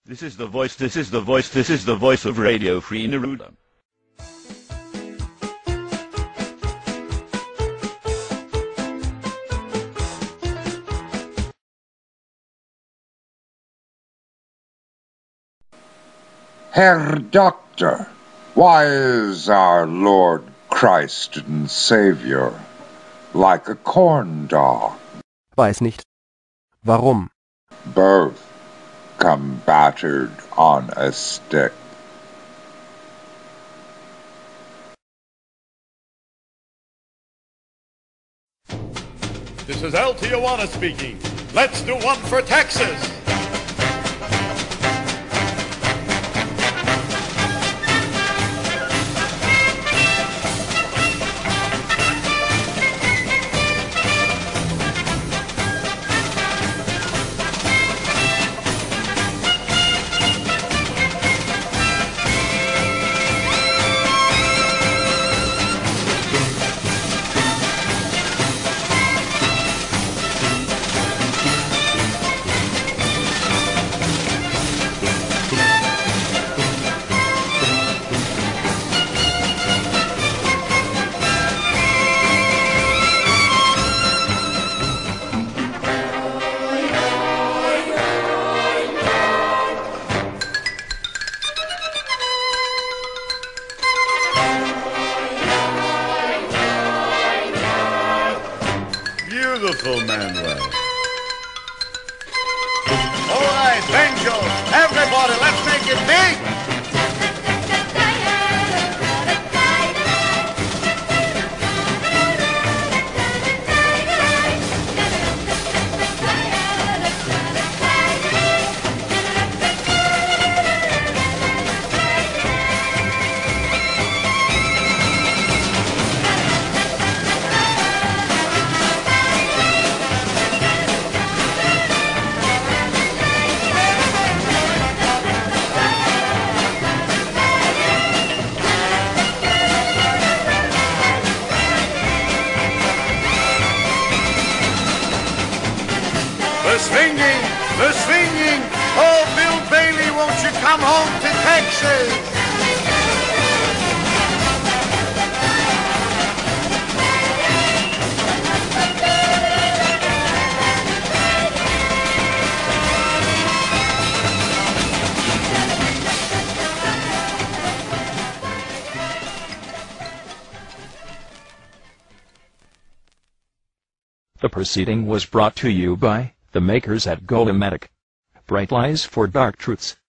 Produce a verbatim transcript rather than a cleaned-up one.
This is the voice, this is the voice, this is the voice of Radio Free Neruda. Herr Doctor, why is our Lord Christ and Savior like a corn dog? Weiß nicht. Warum? Both come battered on a stick. This is El Tijuana speaking. Let's do one for Texas. Beautiful, Manuel. All right, banjo. Everybody, let's make it big. The swinging, the swinging. Oh, Bill Bailey, won't you come home to Texas? The proceeding was brought to you by the makers at Golematic. Bright lies for dark truths.